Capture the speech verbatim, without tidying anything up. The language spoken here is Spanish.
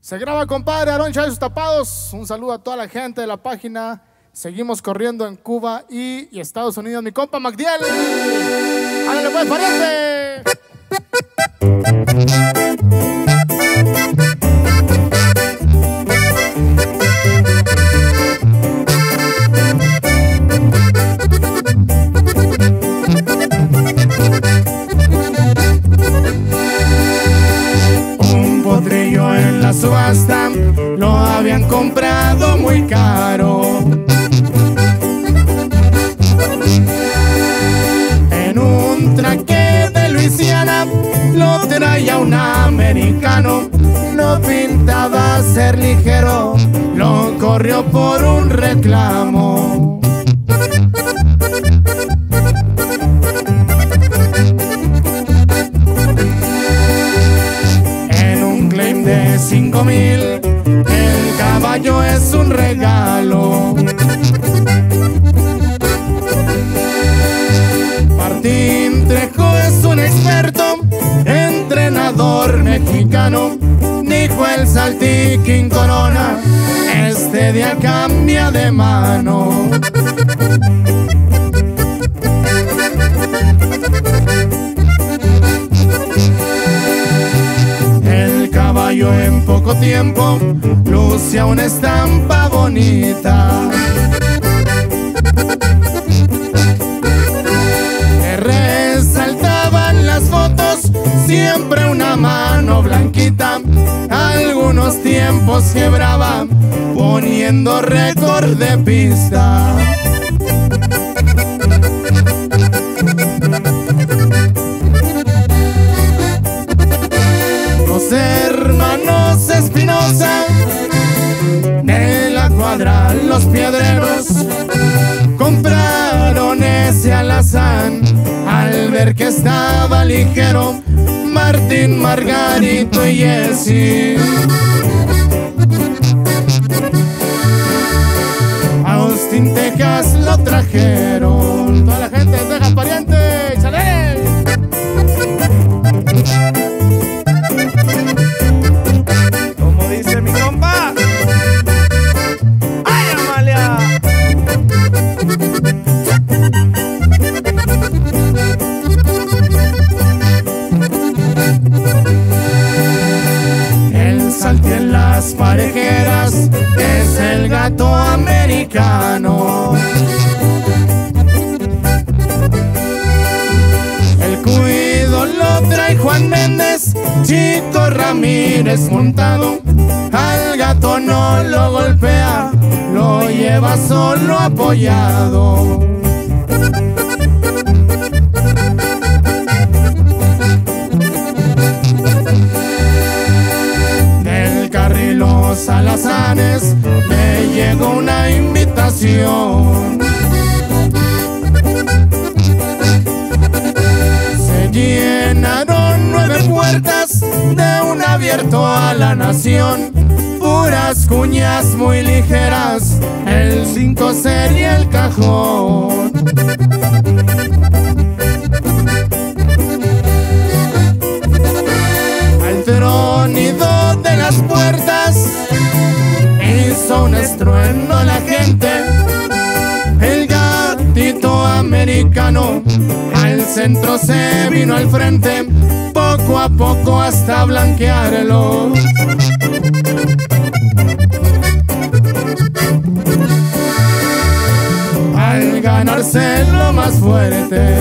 Se graba, compadre, Aarón Chávez, sus tapados. Un saludo a toda la gente de la página. Seguimos corriendo en Cuba y, y Estados Unidos. Mi compa Magdiel. ¡Ándale pues, pariente! Un potrillo en la subasta lo habían comprado muy caro. En un traque de Luisiana lo traía un americano. No pintaba ser ligero, lo corrió por un reclamo. En un claim de cinco mil, el caballo es un regalo. Martín Trejo es un experto, entrenador mexicano. Dijo el Saltiquín Corona, este día cambia de mano. El caballo en poco tiempo lucía una estampa bonita. Le resaltaban las fotos, siempre una mano blanquita. Algunos tiempos quebraba, poniendo récord de pista. Los hermanos Espinosa de la cuadra Los Piedreros compraron ese alazán al ver que estaba ligero. Martín, Margarito y Jessy a Austin, Texas lo trajeron. Toda la gente de Texas, pariente, ¡chale! Como dice mi compa, ¡ay, Amalia! El Salti en las parejeras es el gato americano. El cuido lo trae Juan Méndez, Chico Ramírez montado. Al gato no lo golpea, lo lleva solo apoyado. Del carril Los Alazanes le llegó una invitación. Se llenaron nueve puertas de un abierto a la nación. Puras cuñas muy ligeras, el cinco sería el cajón. Al tronido de las puertas hizo un estruendo la gente. El gatito americano al centro se vino al frente, poco a poco hasta blanquearlo. Al ganarse lo más fuerte,